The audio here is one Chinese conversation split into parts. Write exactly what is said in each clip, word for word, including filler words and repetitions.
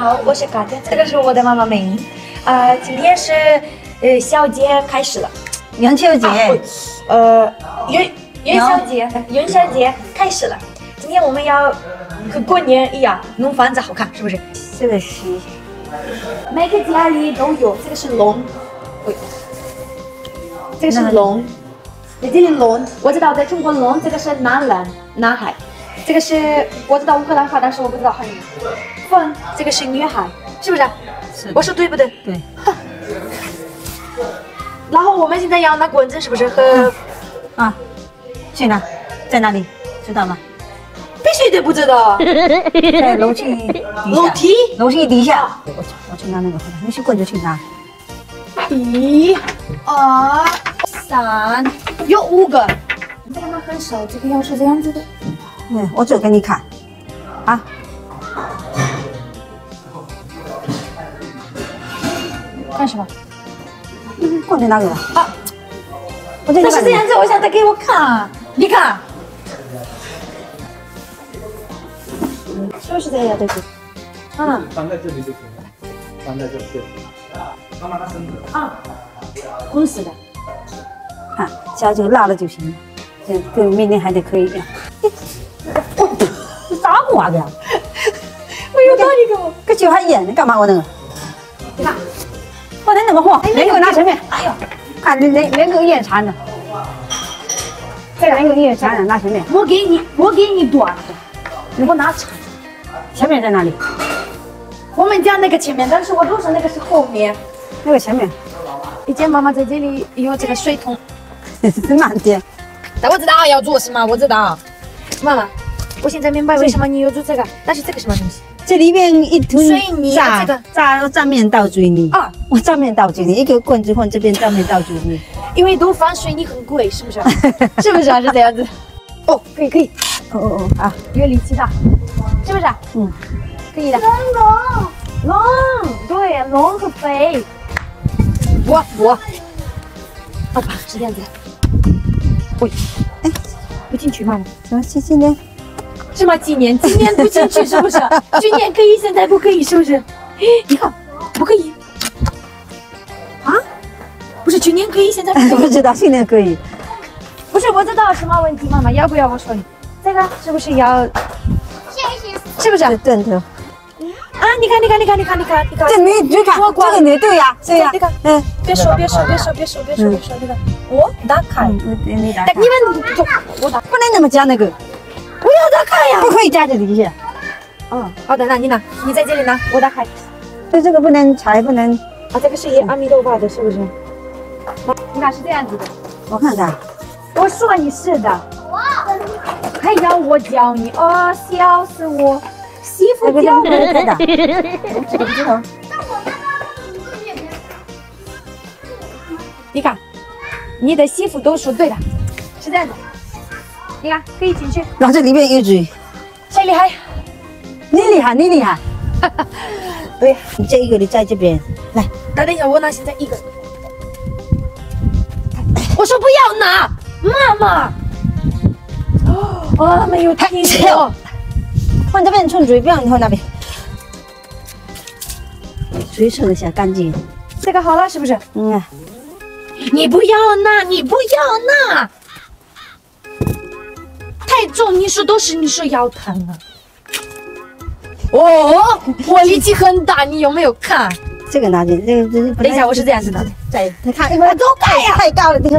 好，我是卡特，这个是我的妈妈美妮。啊、呃，今天是呃小节开始了， 元宵节，啊、 呃元元宵节，元宵节开始了。今天我们要和过年一样弄房子好看，是不是？ 这个是每个家里都有，这个是龙，喂，这个是龙，在这里龙，我知道在中国龙这个是男人，男孩。这个是我知道乌克兰话，但是我不知道汉语。凤，这个是女孩，是不是？ 是。 我说对不对？ 对。 然后我们现在要拿棍子，是不是？和、 嗯、啊，去哪？在哪里？知道吗？ 必须得不知道。 在楼梯底下。 楼梯？ 楼梯底下。我我去拿那个回来，你去棍子去拿。 一、二、三，有五个。这个很少，这个要是这样子的。 嗯，我做给你看，啊， 干什么？ 嗯，棍子拿给我。啊， 我这是这样子，我想他给我看，你看，是不是这样的？嗯， 放在这里就行了，放在这里。妈妈，他身子。 啊，滚死的。 啊，小就辣了就行了，这跟明天还得可以的。你打我的？ 我有道理给我， 这酒还演，你干嘛我那个？ 你看， 不能那么晃，连给我拿前面。 哎呦， 看连连连个眼馋的，这个连个眼馋的拿前面。 我给你，我给你短的，你给我拿长。 前面在哪里？ 我们家那个前面，但是我都说那个是后面。 那个前面。 以前妈妈在这里有这个水桶。 慢点。 但我知道要做什么，我知道。妈妈，我现在明白为什么你要做这个，但是这个什么东西？ 这里面一桶水泥， 炸这个炸炸面到嘴里啊！ 我炸面到嘴里，一个棍子放这边，炸面到嘴里。 因为都放水泥很贵，是不是？是不是啊？是这样子。哦，可以可以。 哦哦哦啊！ 越力气大，是不是？嗯，可以的。龙龙，对，龙和飞。我我。好吧，是这样子的。喂，哎，不进去吗？ 什么今今年？ 什么今年？今年不进去是不是？去年可以，现在不可以，是不是？你看，不可以。啊？不是去年可以，现在不可以。 不知道，今年可以。 不是，我知道什么问题，妈妈，要不要我说你？这个是不是要？是不是？ 对的。 啊！你看，你看，你看，你看，你看，你看。 这你你看，这个你对呀，对呀。 你看，嗯，别说，别说，别说，别说，别说，别说，那个我打开。 你打开。 你们我打， 不能那么夹那个。 我要打开呀！ 不可以夹这底下。 哦，好的，那你拿，你在这里拿，我打开。 对，这个不能拆，不能。 啊，这个是阿弥陀佛的，是不是？你看是这样子的。 我看看。 我说你是的。还要我教你？哦，笑死我！媳妇教我的。 这个不知道。 你看，你的媳妇都说对的，是这样子。你看，可以进去。 然后这里面有嘴。 谁厉害？ 你厉害，你厉害。对，你这一个你在这边来。 那等一下，我拿现在一个。我说不要拿，妈妈。哦，没有听错。 放这边冲嘴，不要你放那边。嘴冲一下干净。 这个好了是不是？ 嗯。 你不要拿，你不要拿。太重，你说都是你说腰疼了。哦，我力气很大，你有没有看？ 这个拿进，这个这个。 等一下，我是这样子的。再你看，一会儿都开呀，太高了，这个。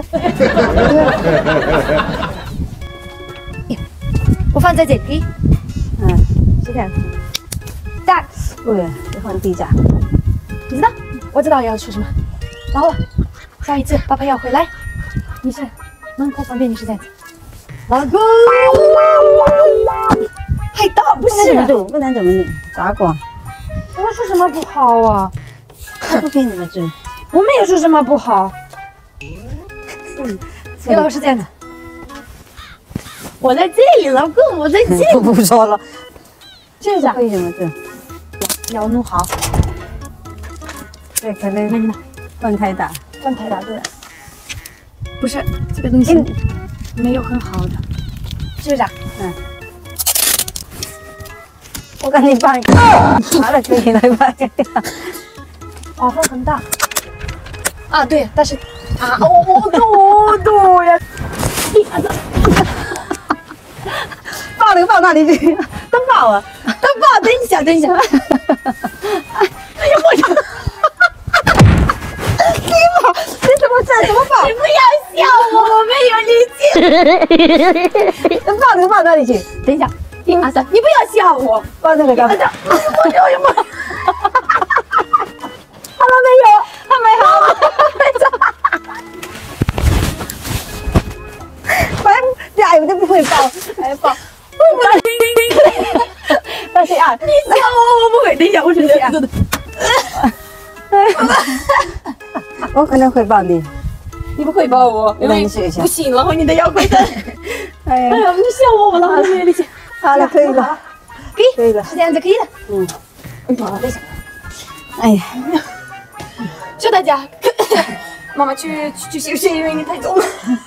我放在这里。 嗯， 是这样子。在。 对，我放地上。 你知道？我知道要说什么。然后，下一次爸爸要回来，你是门口旁边，你是这样子。老公，太大不是？ 不能怎么你打过？ 我说什么不好啊？ 他不给你们追， 我没有说什么不好。嗯，李老师这样的。我在这里，老公，我在这里。 不不说了， 是不是？ 可以怎么做？ 要弄好。 对，可能放太大， 放太大对。不是这个东西。没有很好的，是不是啊？嗯。 我赶紧帮你。好了，可以来吧。 哦，风很大。啊，对，但是啊，哦，多多呀！ 抱那个抱哪里去？都抱啊，都抱！等一下，等一下。哎呀，我呀！你抱，你怎么这怎么抱？ 你不要笑我，我没有力气。 抱那个抱哪里去？ 等一下，阿三，你不要笑我， 抱那个干嘛？ 我有有没有？ 好了没有？还没好。反正俩人都不会抱，还抱。但是啊， 你笑我，我不会。等一下，我试试啊。 我可能会抱你。 你不会抱我，因为你试一下不行了，我你的腰跪蹬。 哎呀， 哎呀，你笑我，我哪还没有力气？ 好了，可以了， 可以， 可以了， 是这样子可以的。 嗯， 哎呀，等一下， 哎呀， 谢谢大家。妈妈去去去休息，因为你太重了。